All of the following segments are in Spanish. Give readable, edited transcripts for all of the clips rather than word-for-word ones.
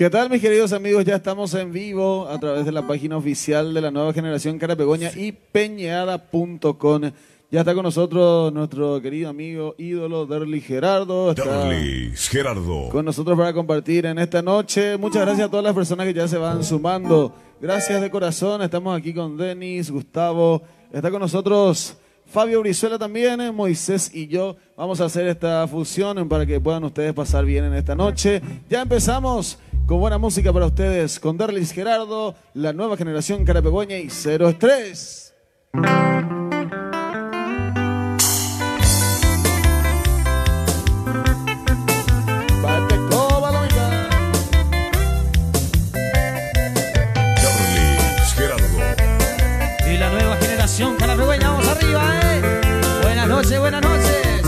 ¿Qué tal, mis queridos amigos? Ya estamos en vivo a través de la página oficial de la Nueva Generación Carapecoña y peñada.com. Ya está con nosotros nuestro querido amigo ídolo Derlis Gerardo. Derlis Gerardo. Con nosotros para compartir en esta noche. Muchas gracias a todas las personas que ya se van sumando. Gracias de corazón. Estamos aquí con Denis, Gustavo. Está con nosotros Fabio Brizuela también, Moisés y yo. Vamos a hacer esta fusión para que puedan ustedes pasar bien en esta noche. Ya empezamos con buena música para ustedes, con Derlis Gerardo, la Nueva Generación Carapecoña y Cero Estrés. Carapecoña, vamos arriba, Buenas noches, buenas noches.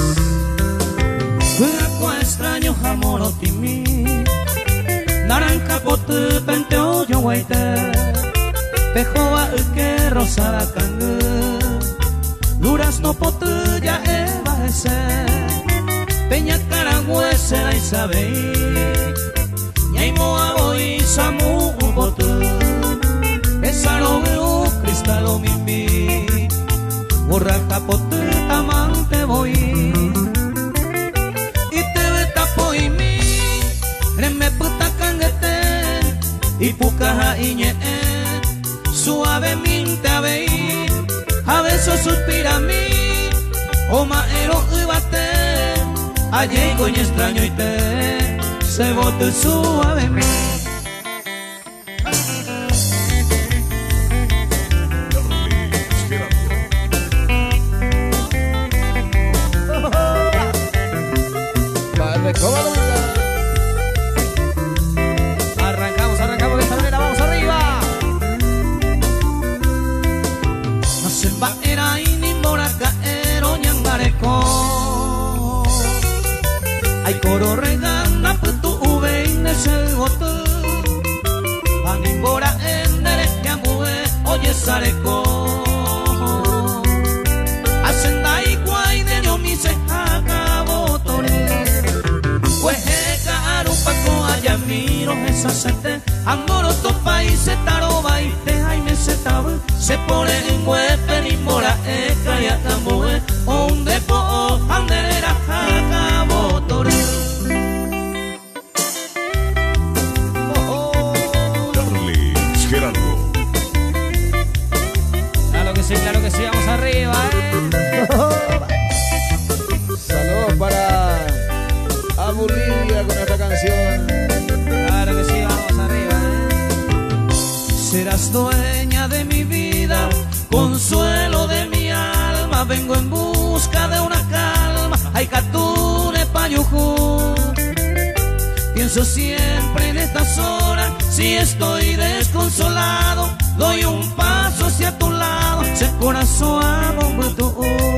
Aku extraño amor otimi Naranja pote penteo yo waite Pejoa uke rosada kange Durazno pote ya eva ese Peña caragüese la isabei Ñaimo aboi samu pote Esaro veo cristalo mimbi Borraja pote amante voy Y te betapo y mi Reme puta cangete Y pucaja iñe Suave minte abei A beso suspira mi Oma ero ubate Ayer coño extraño y te Se bote suave mi Arrancamos de esta manera, vamos arriba. No se va era y ni moraca ero ñangareco Ay coro regana putu ube inese gotu Animbora endere yamue oye sareco Asenda iguay de yo mi se acabó tore Arupako ayamiro esa sete Amoro to país taroba y te jaime se tabu Se pone en huepe ni mora kaya tamue Un depo anderera acabo tore Derlis Gerardo. Claro que sí, vamos arriba, Saludos para Abu Lidia con esta canción. Claro que sí, vamos arriba, Serás dueña de mi vida, consuelo de mi alma. Vengo en busca de una calma. Ay, Catune Payujú. Pienso siempre en estas horas. Si estoy desconsolado, doy un paso hacia tu lado. Se corazón amo tú.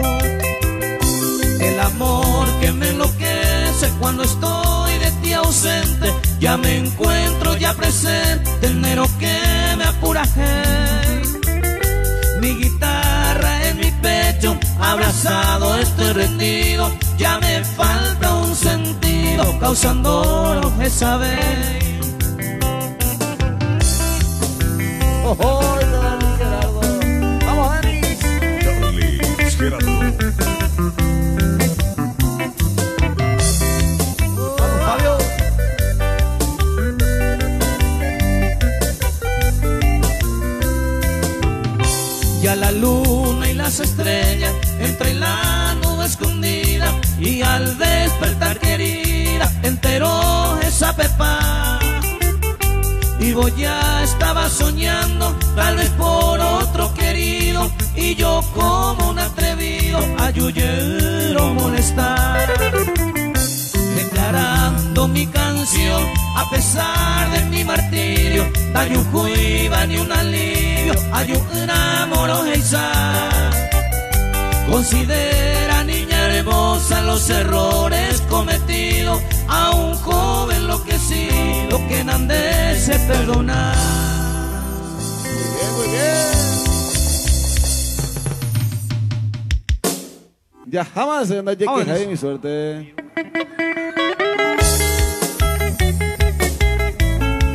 El amor que me enloquece cuando estoy de ti ausente. Ya me encuentro ya presente, enero que me apura, hey. Mi guitarra en mi pecho, abrazado estoy rendido. Ya me falta un sentido, causando lo que sabéis. Derlis Gerardo. Vamos, Denis. Derlis Gerardo. Ya la luna y las estrellas entre la nube escondida y al despertar querida enteró esa pepa y vos ya estaba soñando tal vez por otro querido y yo como un atrevido ayuyero molestar declarando mi canción a pesar de mi martirio tayuju iba ni un alivio ayu enamoro heisa considera niña hermosa los errores cometidos a un joven enloquecido que nande se perdonar. Muy bien. Ya jamás se anda llegue de mi suerte.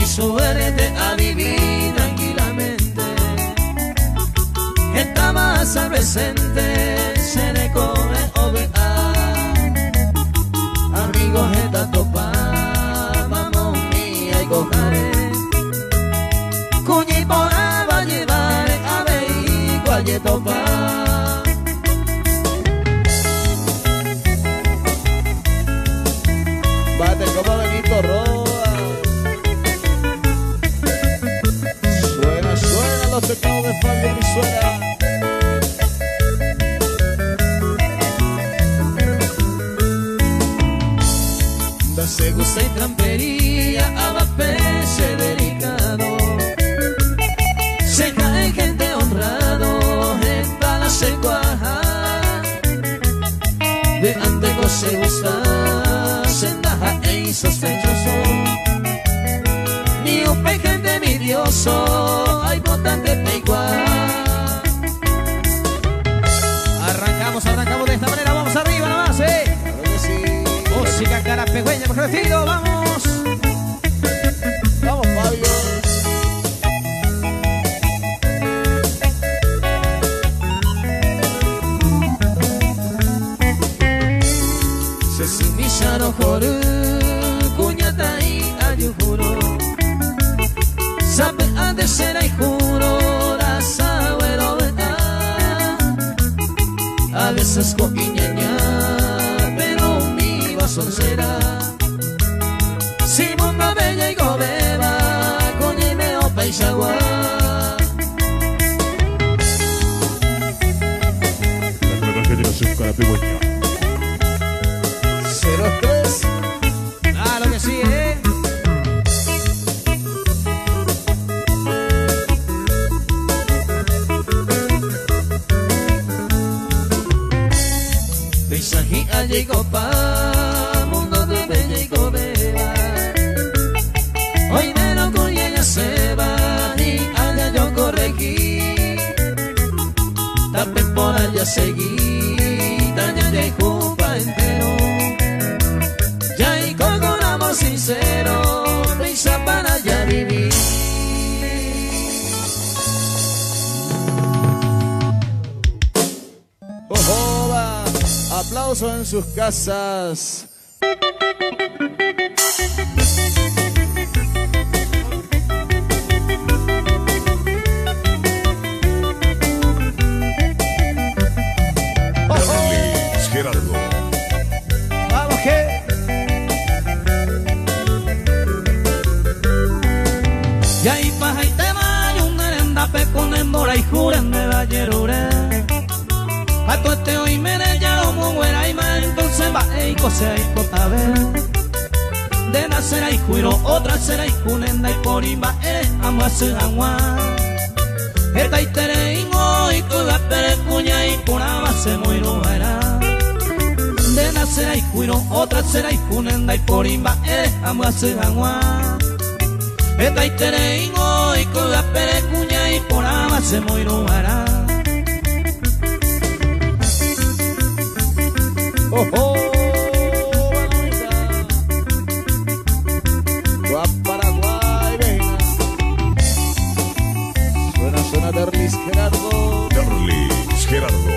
suerte a vivir tranquilamente. Estaba al presente, se le corre OVA. Amigos, esta topa, vamos mía y cojare. Cuñi por va a llevar a ver igual y topa. Bate como Benito Roa. Suena, suena los teclados de Fabio Brizuela. Se gusta y trampería a vapeche delicado. Se cae gente honrado, está la secuaja. De anteco se gusta, sendaja e insospechoso. Ni un gente envidioso, hay botante peigua. Arrancamos de esta manera, vamos arriba nomás, Claro que sí. música carapegüeña, por estilo, vamos. Vamos, Fabio. Se sumishano joru, cuñata y ayujuro. Sabe a de ser y juro, la sabuelo a veces coquiñaña, pero mi basonera. Si bomba bella y gobeba, con imeo peixagua. La verdad que tiene su carapegüeña. 03. Claro que sí, Peixajía llegó pa, mundo de bella y gobeba. Hoy de lo con ella se va y allá yo corregí. Tape por allá seguí, daña de jupa entero. Ya y con amor sincero, prisa para allá vivir. Jojoba. Aplausos en sus casas. Carlis Gerardo. vamos que. Ya y paja y tema y un merenda con embora y juren de la yerure. Pato este hoy me ya lo muera y más entonces va y cosea y cotabe. De nacer y juiro otra será y junenda y por imba amo a su agua. Esta y tere ingo y cuda pere cuña y por base muy no era. De nacer y juiro otra será y junenda y por imba amo a su agua. Esta y tere ingo y cuda pere cuña y por base muy no era. ¡Ojo! Guaparaguay, vecina. Suena, suena Carlis Gerardo. Carlis Gerardo.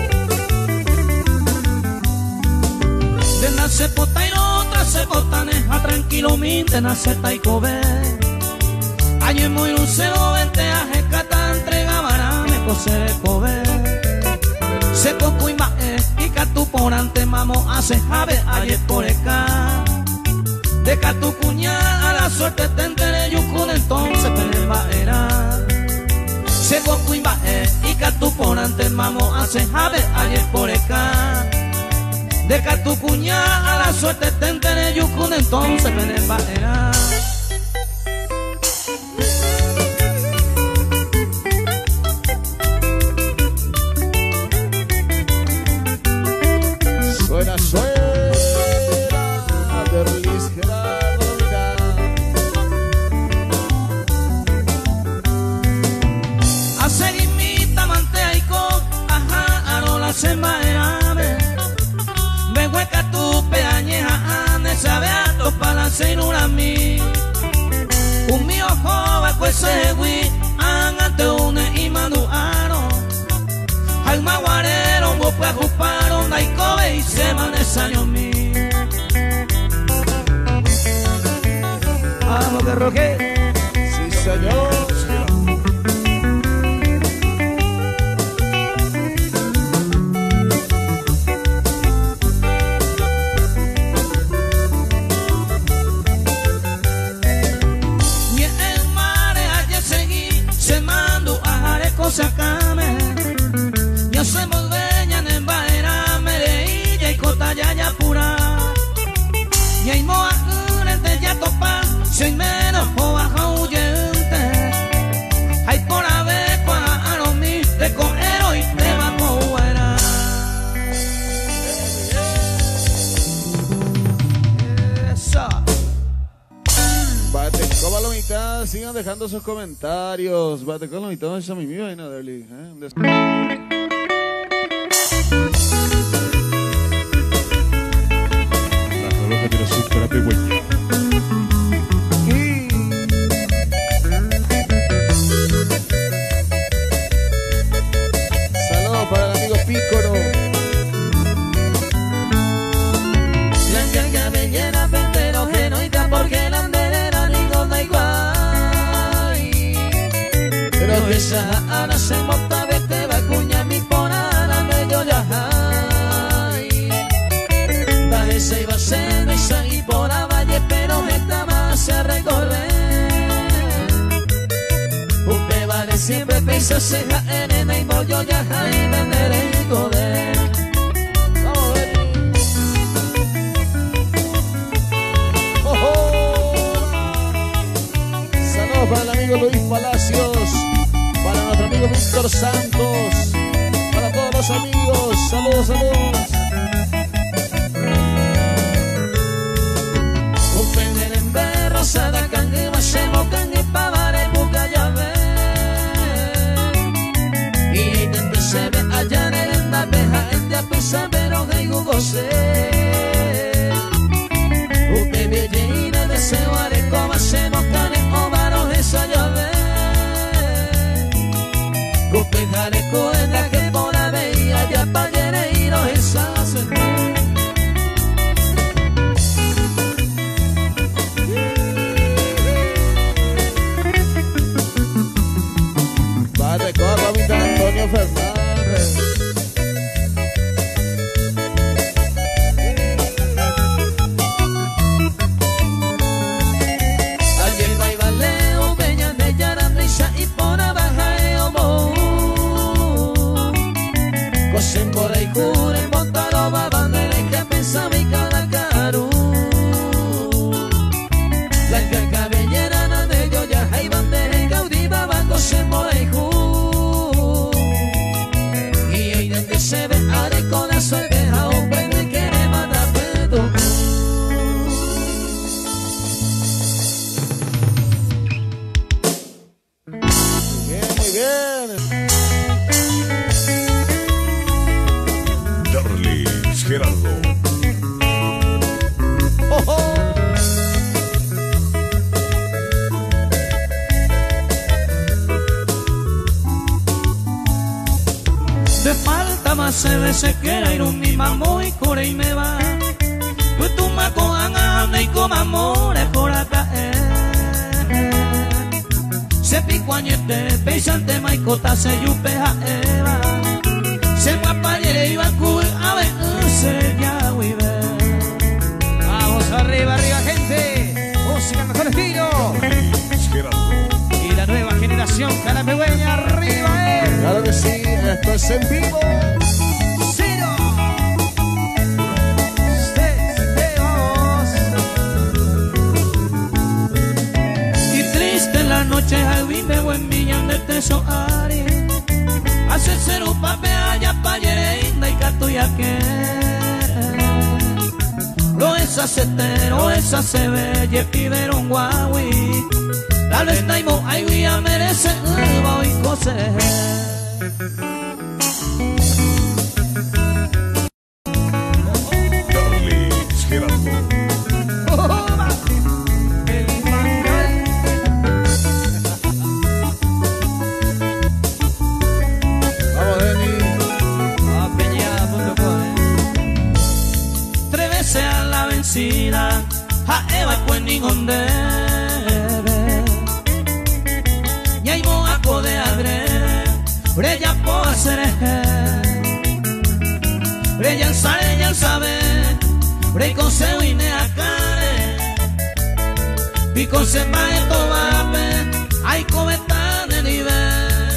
De nace pota y otra se botaneja tranquilo min de nace taikobe. Año muy lucero venteaje cata entrega barame cosere kobe. Se poco y más y catu por ante mamo hace jave ayer por acá. Deja tu cuña a la suerte te enteré yucun entonces peleva era. Se poco y más y catu por ante mamo hace jave ayer por acá. Deja tu cuña a la suerte te enteré yucun entonces peleva era. Suena, suena Carlis Gerardo. Mira. A seguir mi tamante y con ajá, arola se maerame. Me hueca tu peañeja, ane sabe a tu palace y no a mí. Un mío joba kwesegui angante une imanuano alma guarero mopue juparo naikobe y semana sanyo mi vamos que roque Sí, señor. Sacame, yo soy molveña en Baera, Mereilla y Cotayaya pura. Y hay moa de ya topa, soy menos o baja huyente. Hay por ave para aromí, te cogero y te vamos fuera. Eso. Bateco Palomita, sigan dejando sus comentarios. Bateco Palomita, eso mi mío, no, Derly. La rola de la azúcar pigüeña. Saludos para el amigo Pícoro. La cabellera pendero que no está porque la anderera ni gota igual. Pero que esa ana se monta vete va cuña mi porana medio ya hay. Da esa iba seno y seguí por la valle pero esta más se recorre. Usted vale siempre pesa ceja en y bollo ya hay vender el poder. Saludos para el amigo Luis Palacios, para nuestro amigo Víctor Santos, para todos los amigos, saludos, saludos. Upenden en berro, sada cangue, machemo cangue, pavare, buca llave. Y te se ve allá en la peja, en de apesa, pero que Hugo se. Upe viene de se vare, como se nos cane, o varo esa llave. Upe jareco en la que por la veía, ya pa' lleneiro esa se. Bateco Palomita Antonio Fernández. Ayer baibaleo, veña de Yaramisa y por abajo eomo. Cosen por ahí cure, montaro babandere que pensaba y cada caro. Blanca cabellera na de yo ya hay bandera y caudiva va cosen por ahí y ahí donde se ve are con la suelteja hombre me quiere matar pedo. Muy bien. Darlis Gerardo. ¡Oh, oh! De falta más se ve se quiera ir un mi mamó y core y me va. Pues tú me cojan a y como amores por acá. Se pico añete, peisante maicota se yupeja eva. Se me apayere y va a ver se ya vive. Vamos arriba, arriba, gente. Música al mejor estilo. Darlis Gerardo. Y la nueva generación carapegüeña, arriba, Claro que sí, esto es en vivo. Cero. Vamos. Y triste en la noche al vive buen millón de teso ari. Hace ser un pape allá pa' Yereinda y catuya que. Lo esa setero, esa se ve, ye piberon guawi. La vez naimo, ay, guía merece, voy cose. Darlis Gerardo. El mangal. sida haewa kweni ngondebe Nyaimo ako de adre Breya po asereje Breya sare ya sabe Breko se wine akare Biko se mae tobape Ay cometa de nivel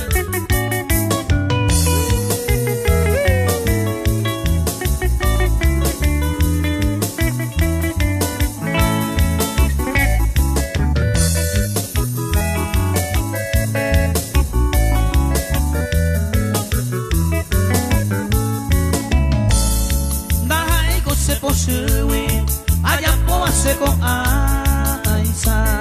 Seko aisa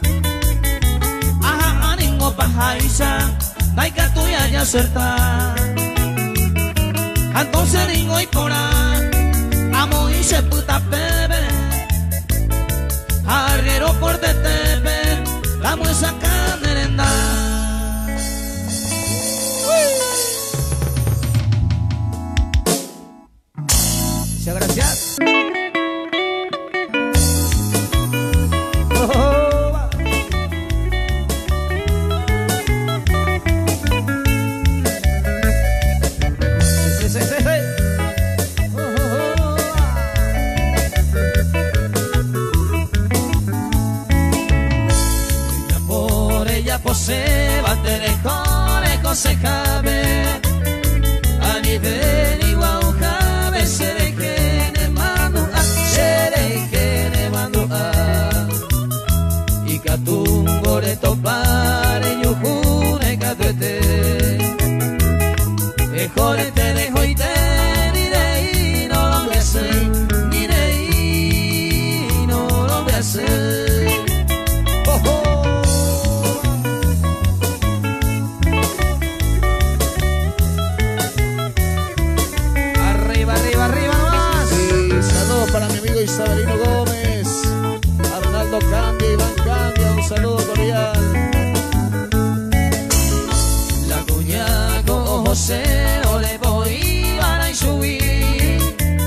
Aha aningo pahaisa Daika tuya ya serta Entonces ningo y cora Amo y se puta bebe Arriero por de tepe La muesa canerenda Muchas gracias. Se va se cabe a nivel igual cabe seré mando a y catungo le topare yo jure catuete mejor te dejo y te diré no lo voy a hacer diré no lo voy a hacer. Para mi amigo Isabelino Gómez, Arnaldo Candia, Iván Candia, un saludo cordial. La cuña con José no le voy a subir.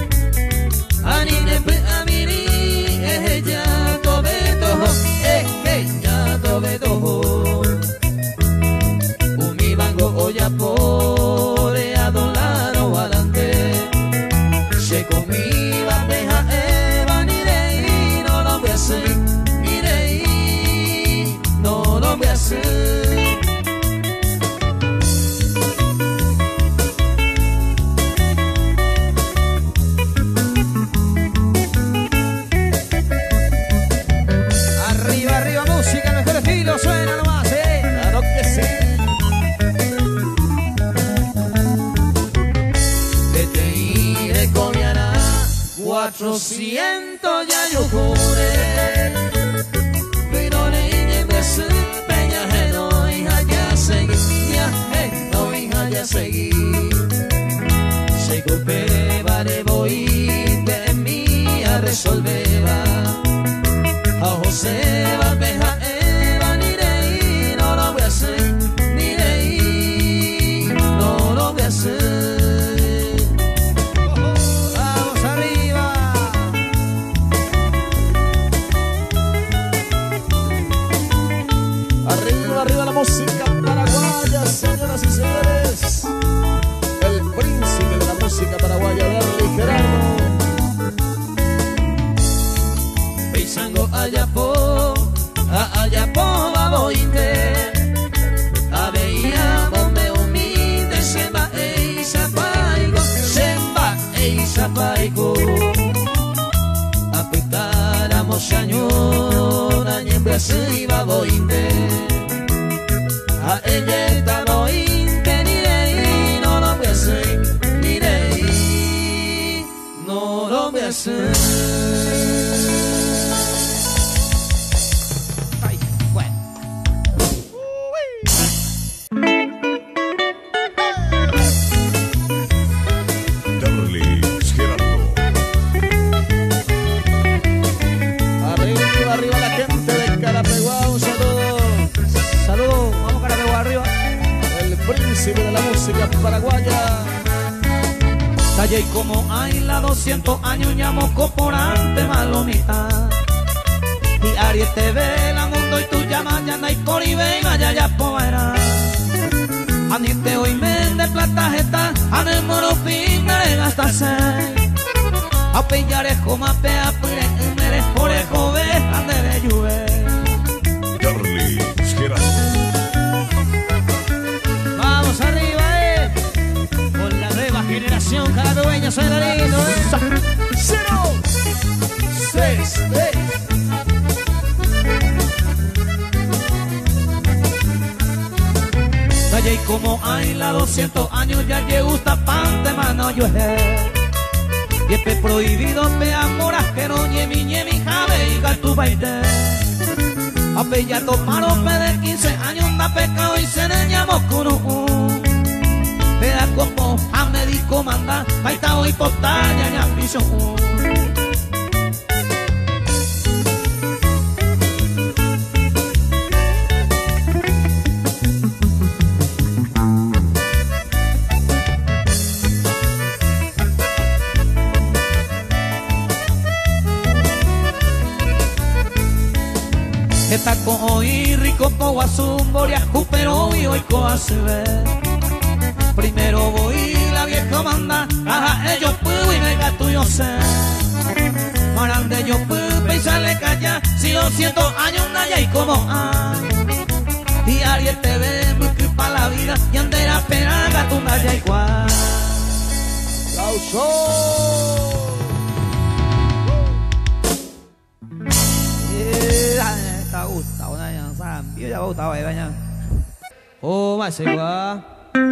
Anine a miri es ella tobeto, es ella tobeto. Un bango olla por a $1 adelante. Se comí no lo voy a hacer. Arriba, arriba música, el mejor estilo, suena nomás, claro que sí. Vete y de comiana 400 ya yo juré. Se golpeaba de voy de mí a resolveba a José Valveja Eva ni de no lo voy a hacer ni de no lo voy a hacer. Vamos arriba. Arriba, arriba la música paraguaya, señoras y señores. El príncipe de la música paraguaya, Berly Gerardo. Peisango ayapo, a ayapo baboite. A veía bombe humilde, semba e zapaigo, semba e zapaigo. A pitar a mochañona, niembra y baboite. A ella está bointe, ni de no lo voy a hacer, ni de no lo voy a hacer. Ay, bueno. Berly Gerardo. Arriba, arriba la gente de Carapeguá, un saludo. Saludos, vamos Carapeguá arriba. El príncipe de la música paraguaya. Talle como hay la 200 años llamo coporante malomita. Y Aries te ve la mundo y tú llamas ya no hay coribe y vaya ya poera. Anite hoy me de plata jeta, ane moro fin me gasta seis. A pillares como a pea pire, eres por el joven, ande de lluve. Carlis Gerardo. Vamos arriba, con la nueva generación carabeña, soy Darino, 0, 6, Y como hay la 200 años ya que gusta pan de mano yo y este prohibido me amoras que no ñemi ñemi jave y tu baile a pellato paro de 15 años da pecado y se neñamos con un peda como a médico manda baita hoy postaña ya piso Está hoy rico po asumboria pero y hoy se ve. Primero voy la vieja manda, ajá ellos puedo y venga tú yo sé. Marande yo puedo pensarle calla, si 200 años naya y como y Ariel te ve muy que pa' la vida y andera peraga tú naya igual. ¡Aplausos! Está gustado, ya sabes, ya gustado, ya. Oh, más igual.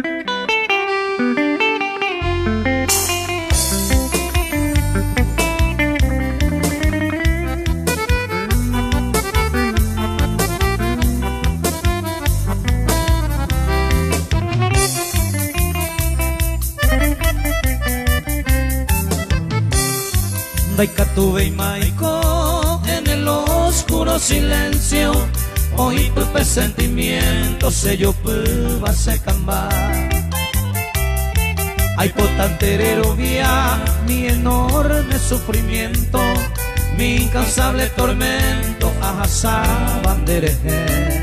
Daika tuve y maico en el oscuro silencio. Hoy tu presentimiento se yo va a cambiar. Hay potanterero vía mi enorme sufrimiento, mi incansable tormento ajasa bandereje.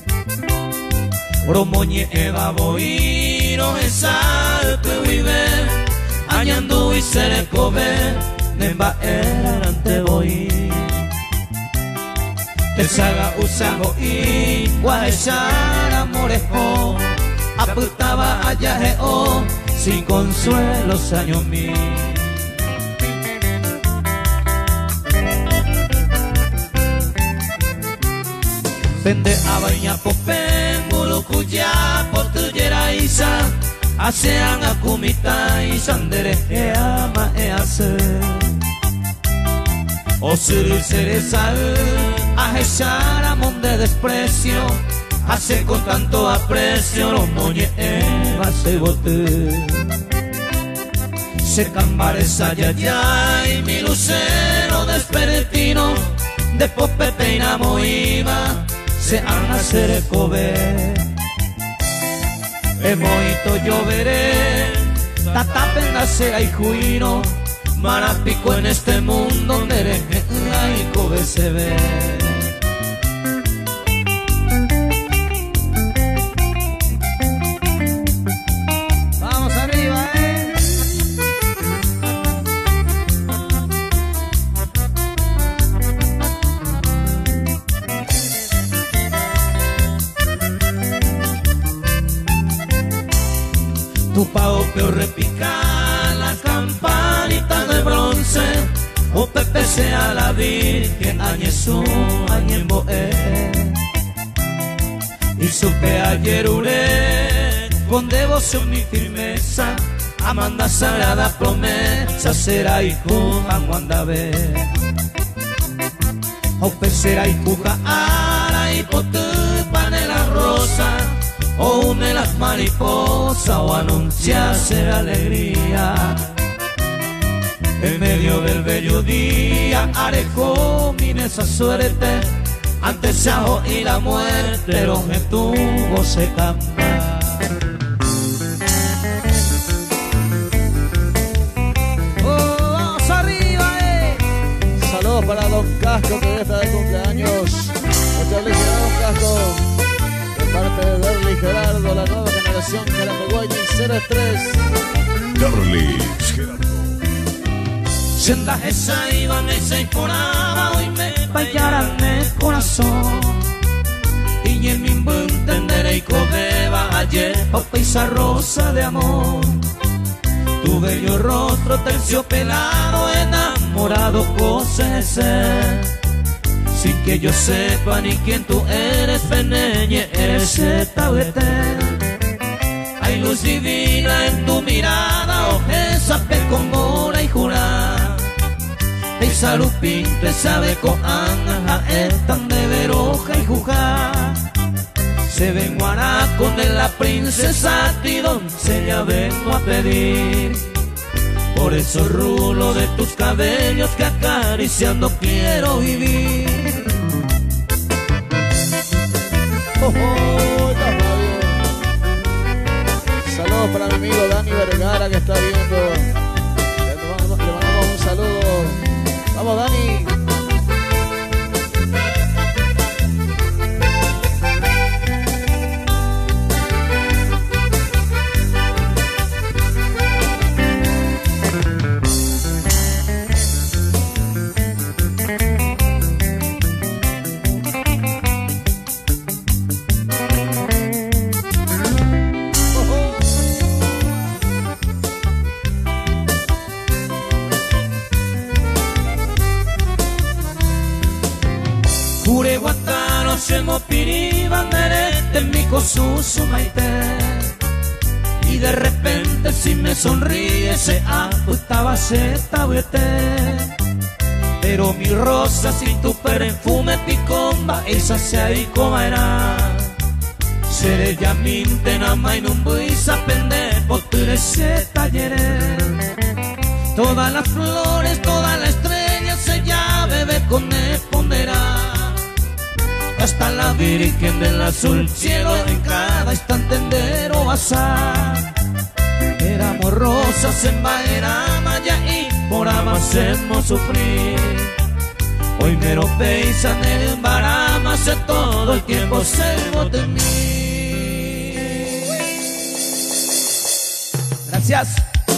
Bromoñe eva boiro esal que vive añando y seré cover. Nemba erante voy te saga usago y guayar amorejo aputaba allá geo sin consuelos años mí vende a baña popen bulucuya potuyera isa asean a kumita y sandere ama e hace o ser sal a echar amón de desprecio hace con tanto aprecio los moñe eva se bote se cambaresa ya y mi lucero despertino de pope peinamo iba se han hacer cobe emoito lloveré tatapen la sea y juino marapico en este mundo donde hay cobe se ve. Vamos arriba, Tu pao peor repica las campanitas de bronce, o Pepe sea la Virgen, añezú, añemboe. Y supe ayer uré, con devoción mi firmeza, Amanda sagrada promesa, será hijo Aguandabe. O será hijo ara y potupan la rosa, o une las mariposas o anunciarse la alegría. En medio del bello día arejó mi esa suerte, antes Sao y la muerte los que tuvo se cambia. Saludos para Don Casco, que hoy está de cumpleaños. Muchas felicidades, Don Casco. De parte de Derly Gerardo, la nueva generación Carameguayi, cero estrés. Derly Gerardo. Senda esa iban y se inforaba, hoy me fallaran el corazón. Y en mi entenderé y cobeba ayer, paisa rosa de amor. Tu bello rostro terciopelado, enamorado cose ser. Sin que yo sepa ni quién tú eres, Feneñe, eres Etahuetén. Hay luz divina en tu mirada, ojesa con mora y jurá. Esa lupinte sabe con anja, tan de veroja y jujá. Se ven guaraco de la princesa Tidón, se ya vengo a pedir. Por esos rulos de tus cabellos que acariciando quiero vivir. Oh, oh, está Fabio. Saludos para mi amigo Dani Vergara que está viendo. Le mandamos un saludo. Vamos, Dani. Y de repente si me sonríe se ajustaba Etahuetén. Pero mi rosa sin tu perfume picomba, esa se ahí comerá. Seré ya minte nama y no voy a pender por ese taller. Todas las flores, toda la estrella se ya bebe con ponderá. Hasta la Virgen del azul cielo en cada instante entero azar. Éramos rosas en Baerama y por amarnos sufrir. Hoy me lo peisan en el Barama, sé todo el tiempo selvo de mí. Gracias.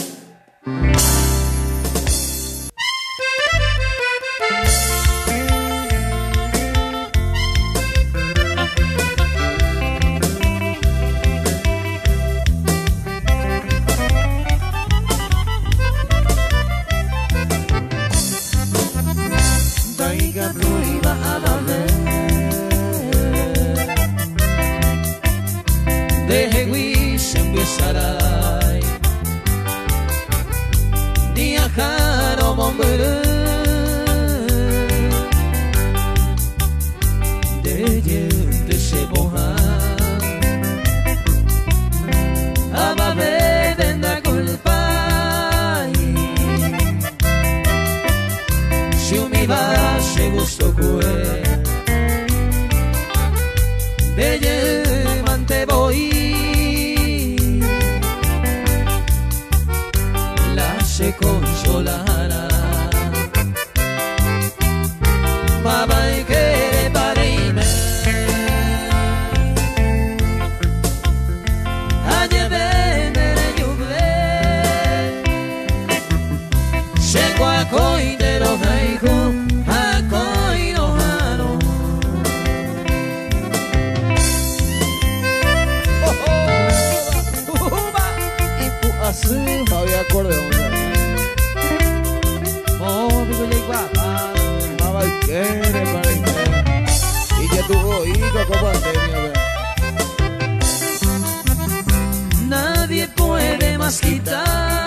Nadie puede más quitar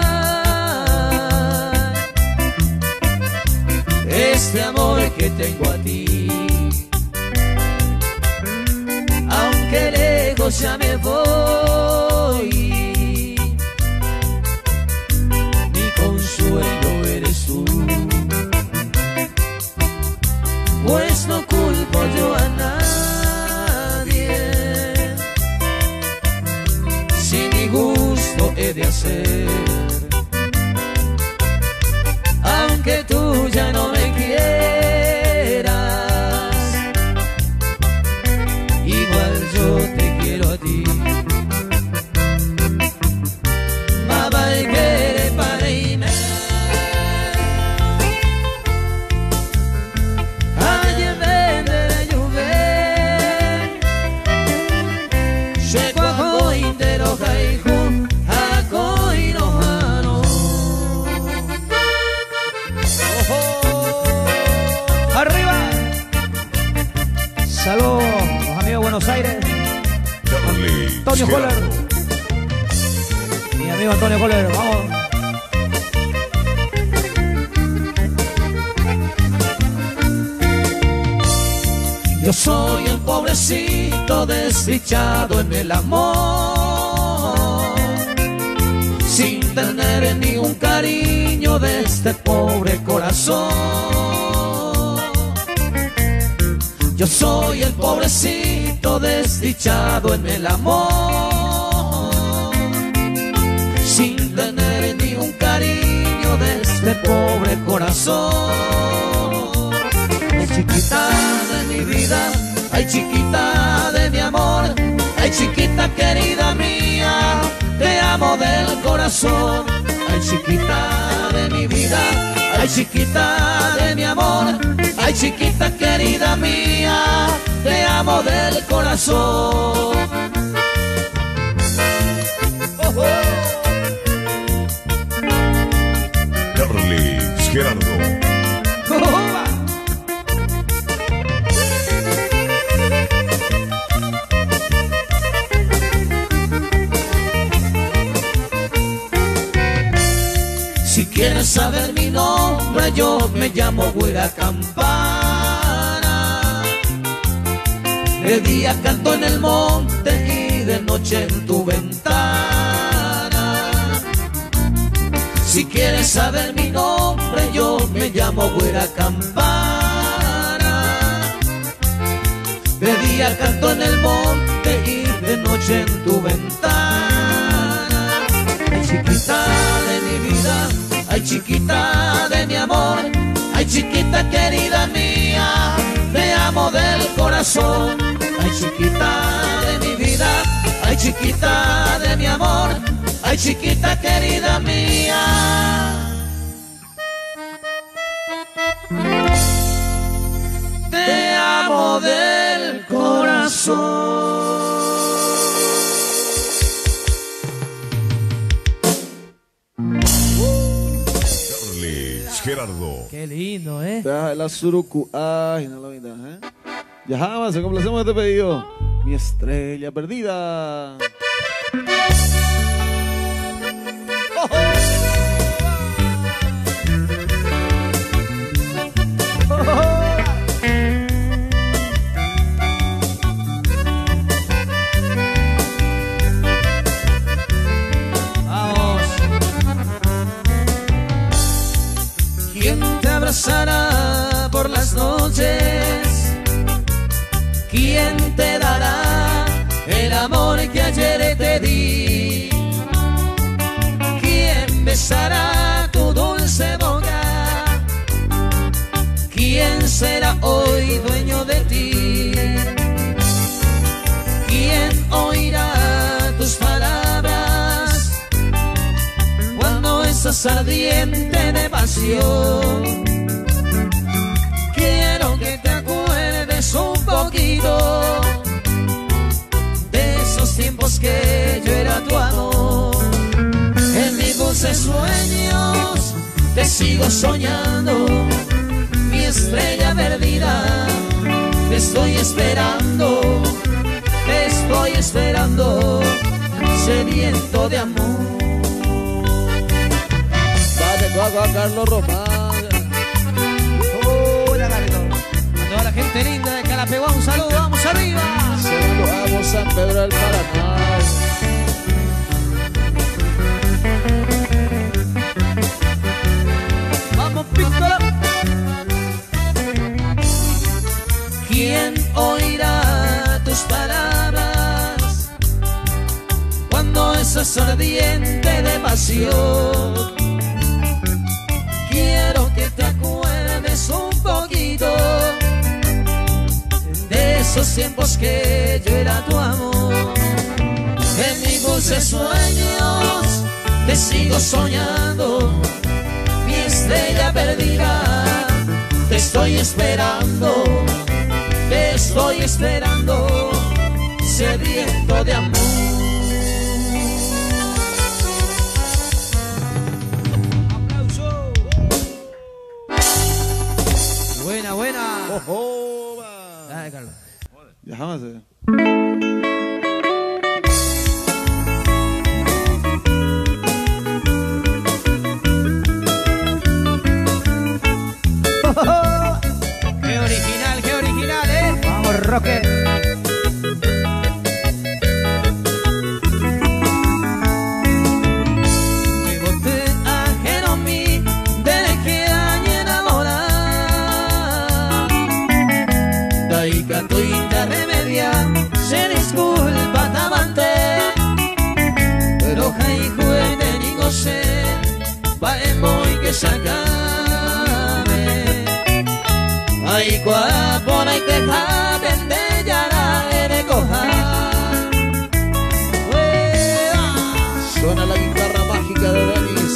este amor que tengo a ti. Aunque lejos ya me voy, mi consuelo eres tú. Pues no culpo yo a nadie, si mi gusto he de hacer. Aunque tú ya no me quieres, Buenos Aires. Carly Antonio Coller. Gerardo. Mi amigo Antonio Coller, vamos. Yo soy el pobrecito desdichado en el amor, sin tener ni un cariño de este pobre corazón. Yo soy el pobrecito desdichado en el amor, sin tener ni un cariño de este pobre corazón. Ay, chiquita de mi vida, ay, chiquita de mi amor, ay, chiquita querida mía, te amo del corazón. Ay, chiquita de mi vida, ay, chiquita de mi amor, ay, chiquita querida mía, te amo del corazón. Oh, oh. Carly Gerardo. Si quieres saber mi nombre, yo me llamo Güera Campana. De día canto en el monte y de noche en tu ventana. Si quieres saber mi nombre, yo me llamo Güera Campana. De día canto en el monte y de noche en tu ventana. Ay, chiquita de mi vida, ay, chiquita de mi amor, ay, chiquita querida mía, te amo del corazón. Ay, chiquita de mi vida, ay, chiquita de mi amor, ay, chiquita querida mía. Te amo del corazón. Carly Gerardo. Qué lindo, ¿eh? La surucu. Ay, no lo vi, ¿eh? Ya jamás, complacemos este pedido. Mi estrella perdida. ¡Oh, oh! Vamos. ¿Quién te abrazará por las noches? ¿Quién te dará el amor que ayer te di? ¿Quién besará tu dulce boca? ¿Quién será hoy dueño de ti? ¿Quién oirá tus palabras cuando estás ardiente de pasión? Quiero que te acuerdes un poquito de esos tiempos que yo era tu amor. En mis dulces sueños te sigo soñando, mi estrella perdida. Te estoy esperando, sediento de amor. Dale, toca a Carlos Román. Hola, Carlos. A toda la gente linda de Calapeguá, un saludo, vamos arriba. Saludos a San Pedro del Paraná. Vamos, pícola. ¿Quién oirá tus palabras cuando estás ardiente de pasión? Quiero que te acuerdes un poquito de esos tiempos que yo era tu amor. En mis dulces sueños te sigo soñando, mi estrella perdida. Te estoy esperando, sediento de amor. Aplauso. Buena, buena. Oh, oh, va. Dale, Carlos. Ya jamás. Roque. Se disculpa Tabante, pero Jaiku de digo se va en muy que sacarme. Ay, por ahí que jaben de yara de cojar. Suena la guitarra mágica de Denis.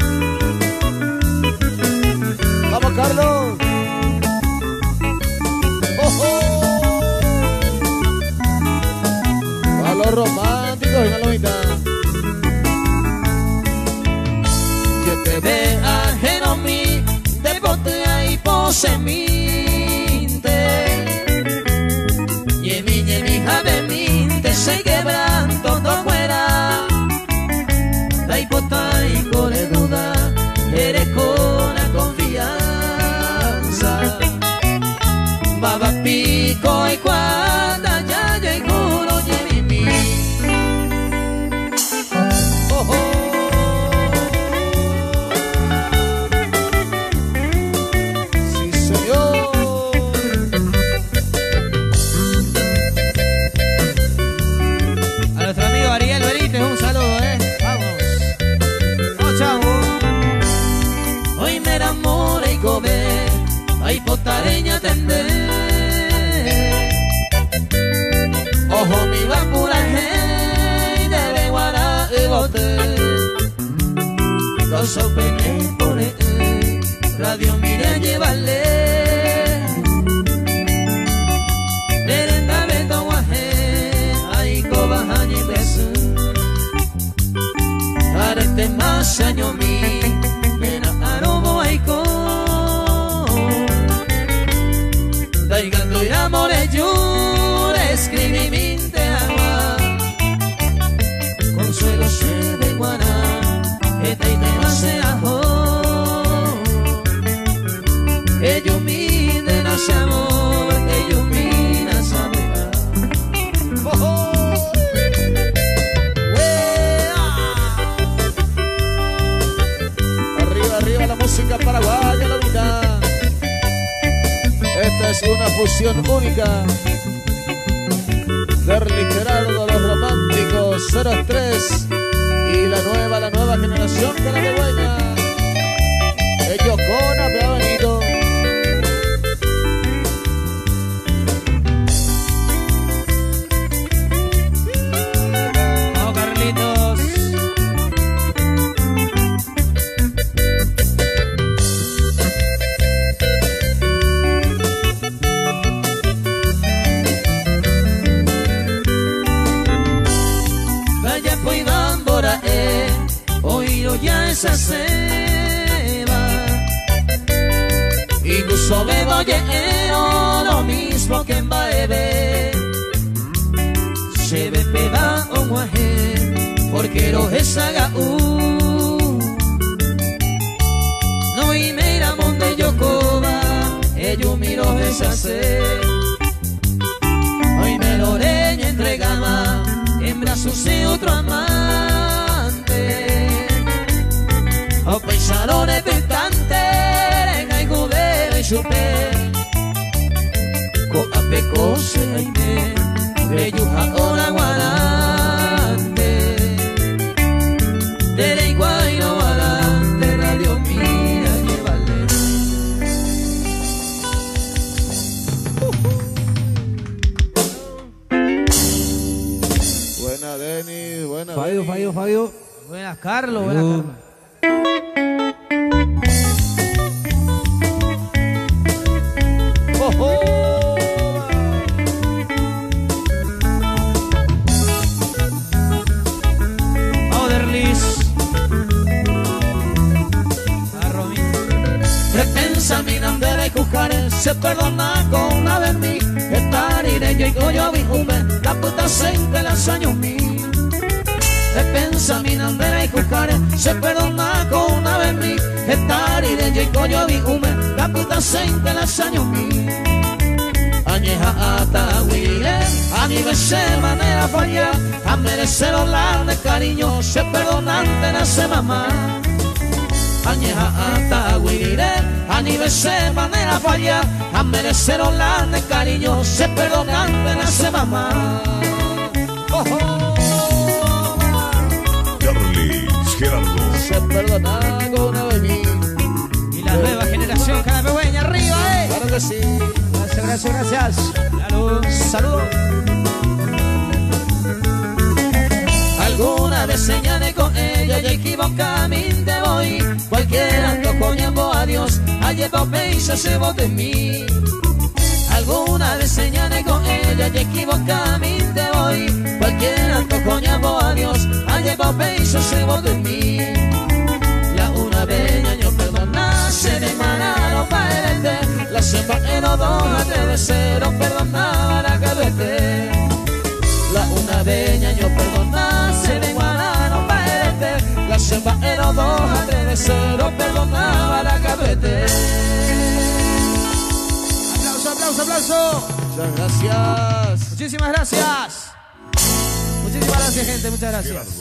Vamos, Carlos. A los románticos, venga la mitad. Que te ve ajeno a mí, de botea y poseminte. Y mi hija de minte se quebranto no fuera. La hipota y con duda, eres con la confianza. Baba pico y cuando ya y juro llevi mi. Oh, oh. Sí, señor. A nuestro amigo Ariel Benítez, un saludo, Vamos. Vamos, chavo. Hoy me enamoré y comer, ay potareña tender. Ojo mi vampuraje, de guará y bote. Caso pene pone, radio mire a llevarle. Merenda vendo guaje, ay cobaja y beso. Arete más año mi, mena arobo ay con. Daigando y amore yo escribí mi te agua. Consuelo se de guaná, esta y te hace ajo. Ellos mi de nace amor, ellos mi nace amor. Oh, oh. Arriba, arriba la música paraguaya, la mitad. Esta es una fusión única. Derli Gerardo, los románticos 03 y la nueva generación de la Begueña. Ellos con Benito. Vamos, Carlitos. Vaya pues Bambora, oído ya esa ceba. Incluso bebo lleno lo mismo que en Baebe. Se ve peda o guaje, porque lo es haga no y mira monte Yocoba, ellos miro esa se. Hoy me lo leña entregaba en brazos de otro amante. O pensarones pentantes, caigo de chupé. Coa pecose aime, de yuja ora guarante. De igual no guarante, radio mira llevarle. Buena Denis, buena Fabio, Denis. Fabio. Buenas, Carlos, buenas, Carlos. Oh, oh. Vamos, Derlis. A Romín. Repensa mi nombre de Cujares, se perdona con una vez mí. Estar iré yo y coyo vijume, la puta sente las años mí. Repensa mi nombre de Cujares, se perdona con una vez mí. Estar iré yo y coyo vijume, la puta sente las años mí. Añeja hasta a mi veces manera fallar, a merecer hablar de cariño, se perdonante nace mamá. Añeja hasta guirire, a mi veces manera fallar, a merecer hablar de cariño, se perdonante nace mamá. Oh, oh. Carlis Gerardo. Se perdona con una venida. Y la nueva generación carapehueña arriba, Claro que sí. Gracias, gracias, gracias. Salud, salud. Alguna vez señalé con ella y equivocadamente voy. Cualquiera tocó llamó a Dios, ayer y se vos de mí. Alguna vez señalé con ella y equivocadamente voy. Cualquiera tocó llamó a Dios, ayer y se vos de mí. La una vez yo perdona, se me manaron para el la semana en dos de cero perdonaba la cabete. La una veña yo perdona, se me guanaron para la semana en dos de cero perdonaba la cabete. Aplauso, aplauso, aplauso. Muchas gracias. Muchísimas gracias. Muchísimas gracias, gente. Muchas gracias.